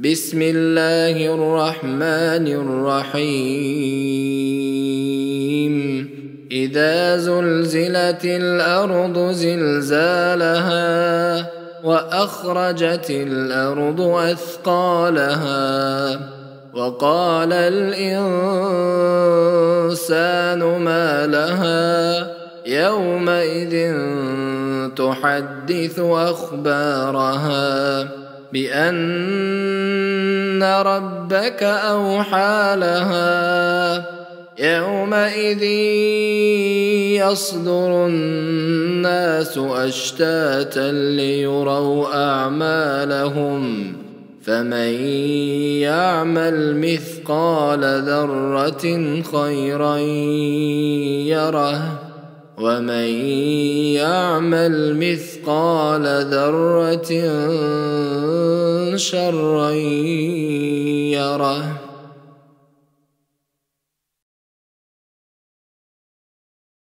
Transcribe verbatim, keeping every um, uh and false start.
بسم الله الرحمن الرحيم إذا زلزلت الأرض زلزالها وأخرجت الأرض أثقالها وقال الإنسان ما لها يومئذ تحدث أخبارها بأن ربك أوحى لها يومئذ يصدر الناس أشتاتا ليروا أعمالهم فمن يعمل مثقال ذرة خيرا يره ومن يعمل مثقال ذرة شرا